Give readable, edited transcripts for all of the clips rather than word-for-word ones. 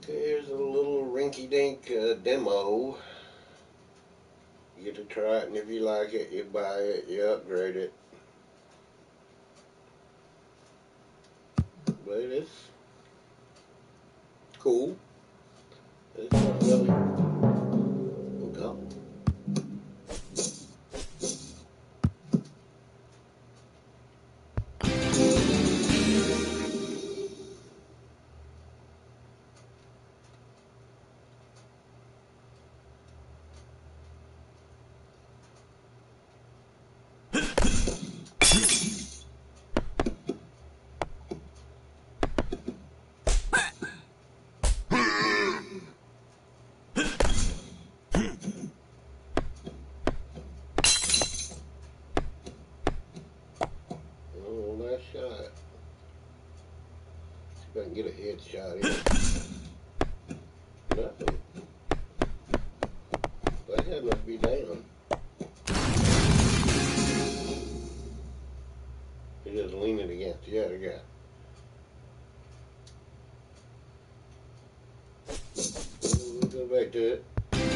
Here's a little rinky-dink demo. You get to try it, and if you like it, you buy it, you upgrade it. But it's cool. It's not really. Oh God. Oh, last shot. See if I can get a headshot in. Nothing. That head must be down. He just leaning against the other guy. We'll go back to it.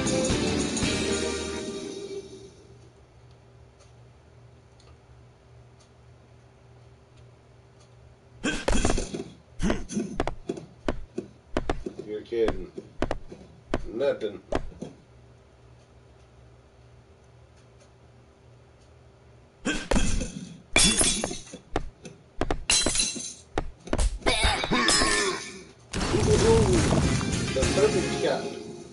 You're kidding. Nothing. The perfect shot.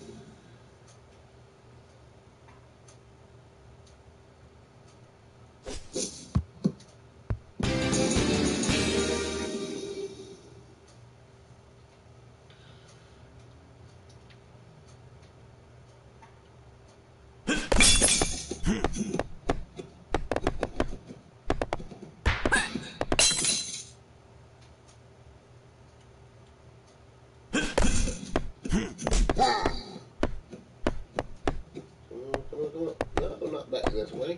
Come on. No, not back this way.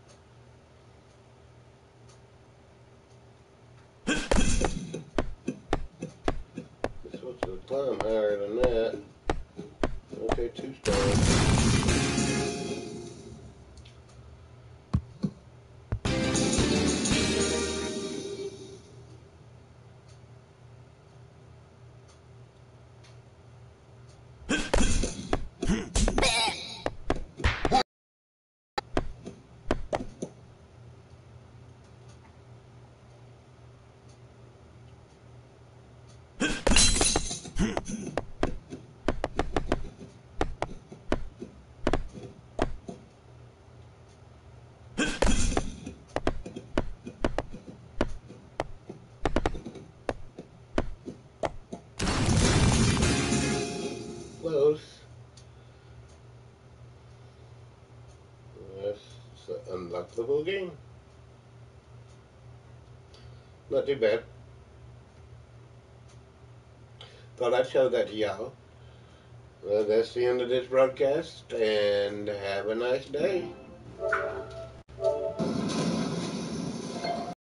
This was to climb higher than that. Okay, 2 stars. Close. That's an unlockable game. Not too bad. Thought I'd show that to y'all. Well, that's the end of this broadcast, and have a nice day.